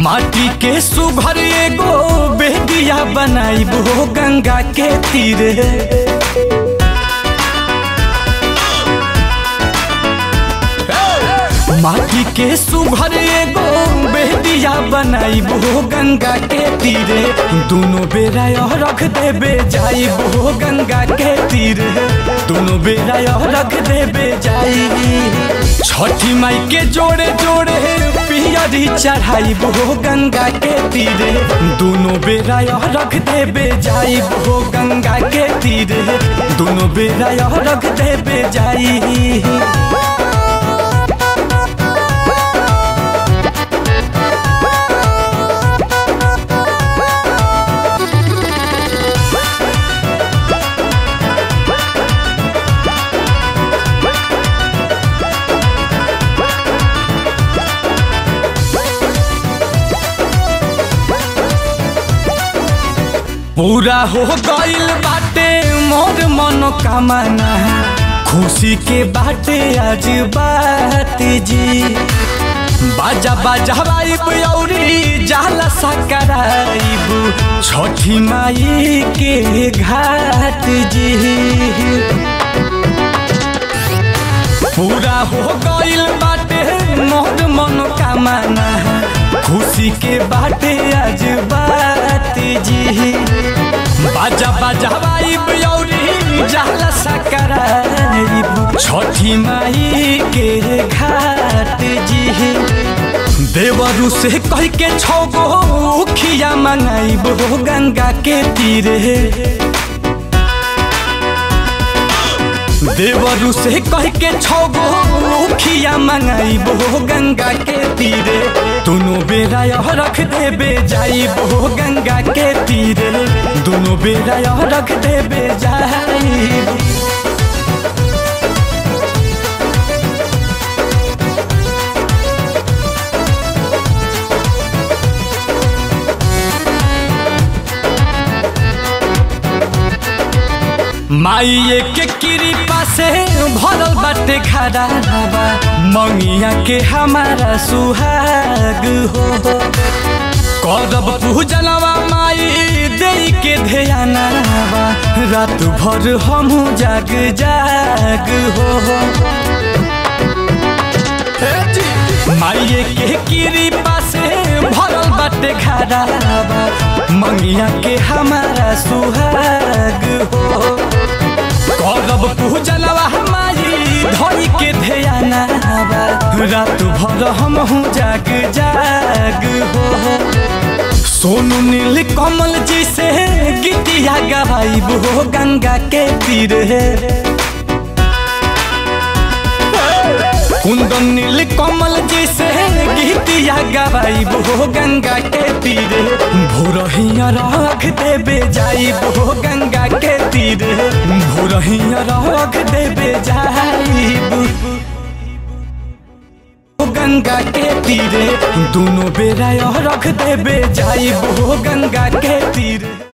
माटी के सुघर एगो बेदिया बनाइबो गंगा के तीरे। माटी के सुघर एगो बेदिया बनाइबो गंगा के तीरे। दोनों बेरा रख देबे जाइबो गंगा के तीरे। दोनों बेरा रख देबे जाई। छठी माई के जोड़े जोड़े पियरी चढ़ाइबो गंगा के तीरे। दोनों बेरा रख देबे जाइबो गंगा के तीरे। दोनों बेरा रख देबे जाई। पूरा हो गइल बाटे मोर मनोकामना। खुशी के बाटे आज बात जी। बाजा बजाइब औरी जाला सकराइब छठी माई के घाट जी। पूरा हो गइल बाटे मोर मनोकामना। खुशी के बाटे आज बात जी। बाजा बजाइब औरी जाला सकराइब छठी माई के घाट जी। देवरू से कह के 6 गो उखिया मंगाइबो गंगा के तीरे। देवरू से कह के 6 गो उखिया मंगाइबो गंगा के तीरे। दोनों बेरा रख देबे जाइबो गंगा के तीरे। दोनों बेरा रख देबे जाइबो। माई के कृपा से भरल बाटे खराबा। मंगिया के हमारा सुहाग हो। करब पूजनवा माई दे के ध्यानवा। रात भर हम जाग जाग हो। माई के कृपा से भरल बाटे खराबा। मंगिया के हमारा सुहाग हो। करब पूजनवा माई धई के ध्यानवा। रात भर हम जाग जाग हो। सोनू नील कमल जी से गीतिया गवाइबो गंगा के तीरे। कुंदन नील कमल जी से गीतिया गवाइबो गंगा के तीरे। भोरहिया रख देबे जाइबो गंगा के तीरे। भोरहिया रख देबे जाइबो गंगा के तीरे। दोनों बेरा रख देबे जाइबो गंगा के तीरे।